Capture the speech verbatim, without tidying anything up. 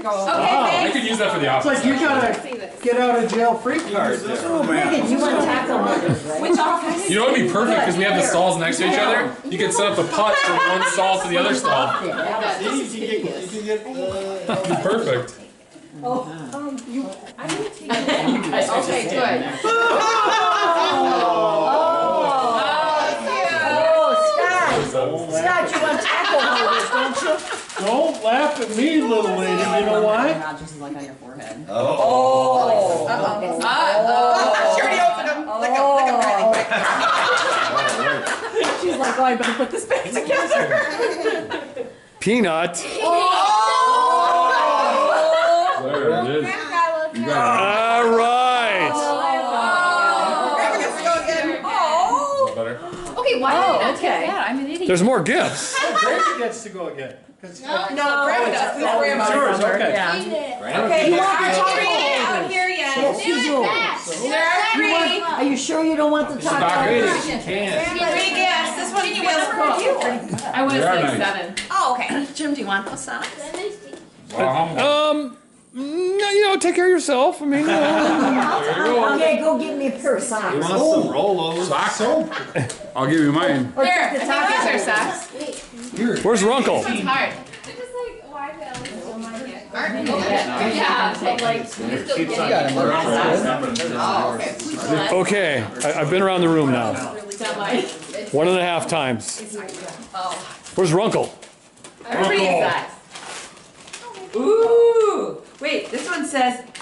go. Okay, I could use that for the It's office. like you got a get out of jail free card. Megan, you want taco nuggets, right? Which office? You know what would be perfect because we have the stalls next to each other. You could set up a putt from one stall to the other stall. See, you can get, you can get, uh, It'd be perfect. Oh, um, you. I'm gonna take it. Okay, good. Oh, Scott. Scott, you want taco nuggets, don't you? don't laugh at me, little lady, you know why? Not just like on your forehead. Oh. Uh-oh. She already opened them. Look at, look at Brandy. She's like, oh, I better put this back together. Peanut. There it is. All right. Grandma gets to go again. Oh. Better. Okay, why Oh, did I not okay. take that? I'm an idiot. There's more gifts. Grandma gets to go again. 'Cause- No, grandma does. This grandma. It's yours, okay. Yeah. Okay, you want the taco Three out holders? here yet. Yes, you do. There are You three. want, are you sure you don't want the taco holders? Three gifts. This one feels for you. I want to They are say nice. seven. Oh, okay. Jim, do you want those socks? Um, mm, you know, take care of yourself. I mean, uh, There you go. Okay, go get me a pair of socks. Want some Rolos? Socks? I'll give you mine. Or Here, take the I think those taco are socks. where's Runkle? It's hard. Yeah, but like, you still get it. Okay, I, I've been around the room now. Not mine. One and a half times. Oh. Where's Runkle? I'm pretty socks. Ooh! Wait, this one says